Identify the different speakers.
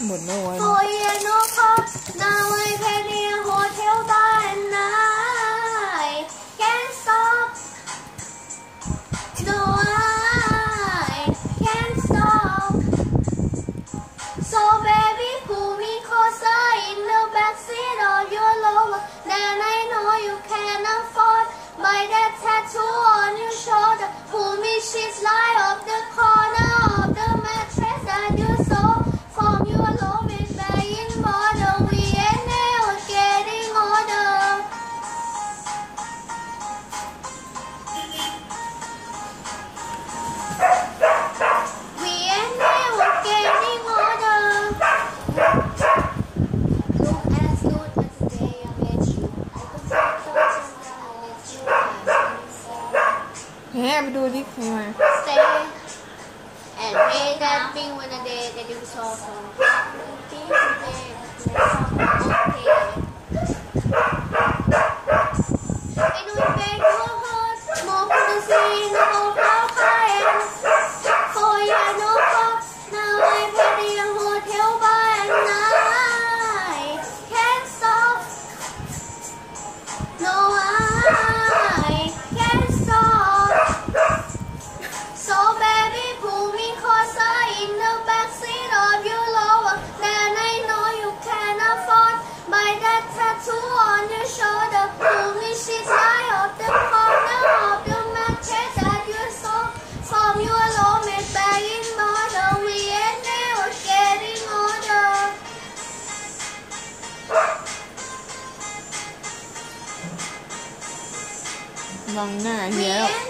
Speaker 1: หมดแล้ววัน
Speaker 2: For you no cost now I pay the hotel by night can't stop no I can't stop so baby pull me closer in the backseat of your Rover then I know you can afford buy that tattoo on your shoulder pull me sheets lie off the corner of the mattress that you saw from your love is buying border we ain't never getting older we ain't never getting older look as good as the day I met you I could talk to you now let you
Speaker 1: แหมไปดูดิใครมา
Speaker 2: stay and pay that thing when the day that you saw from thing today okay I know you beg your heart more for the scene of our fire for you no cost now I pay the hotel by night can't stop no I can't stop so baby pull me closer in the backseat of your Rover then I know you can afford buy that tattoo on your shoulder pull me sheets lie off the corner of the mattress that you saw from your roommate back in border we ain't never getting older
Speaker 1: บังหน้าเฮีย
Speaker 2: we ain't